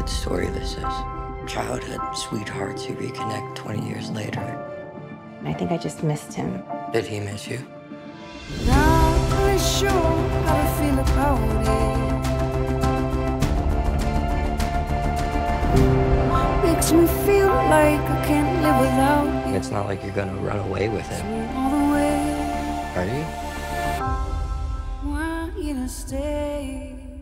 good story this is. Childhood sweethearts who reconnect 20 years later. I think I just missed him. Did he miss you? Not really sure how I feel about it. Makes me feel like I can't live without you. It's not like you're gonna run away with him, All the way, are you? want you to stay.